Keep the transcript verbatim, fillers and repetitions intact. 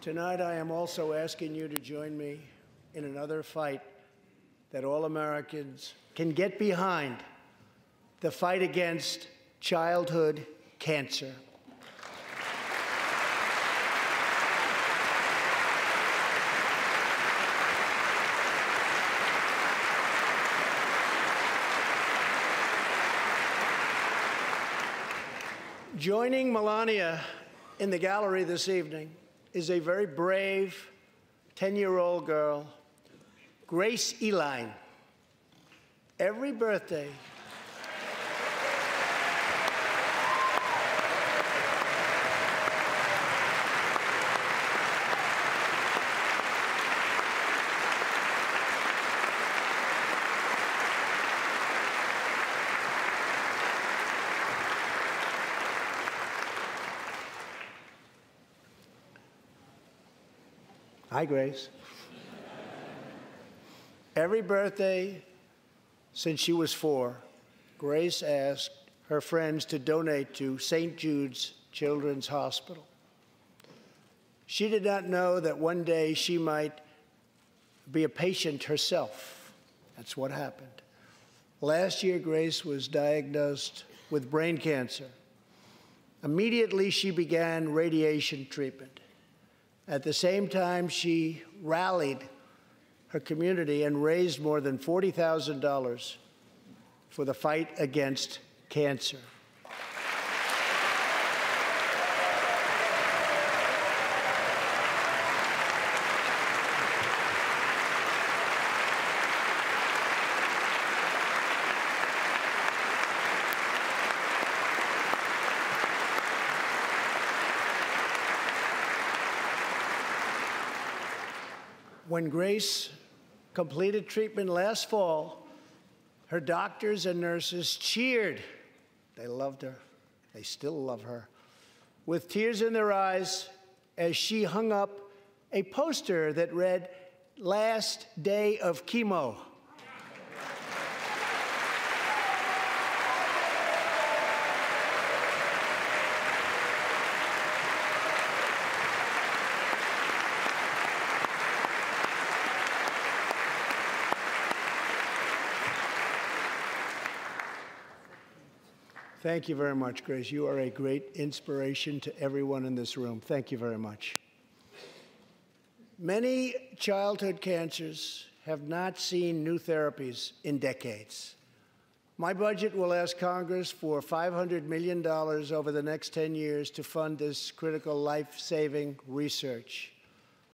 Tonight, I am also asking you to join me in another fight that all Americans can get behind, the fight against childhood cancer. Joining Melania in the gallery this evening is a very brave ten-year-old girl, Grace Eline. Every birthday, Hi, Grace. Every birthday since she was four, Grace asked her friends to donate to Saint Jude's Children's Hospital. She did not know that one day she might be a patient herself. That's what happened. Last year, Grace was diagnosed with brain cancer. Immediately, she began radiation treatment. At the same time, she rallied her community and raised more than forty thousand dollars for the fight against cancer. When Grace completed treatment last fall, her doctors and nurses cheered. They loved her. They still love her. With tears in their eyes as she hung up a poster that read, "Last day of chemo." Thank you very much, Grace. You are a great inspiration to everyone in this room. Thank you very much. Many childhood cancers have not seen new therapies in decades. My budget will ask Congress for five hundred million dollars over the next ten years to fund this critical life-saving research.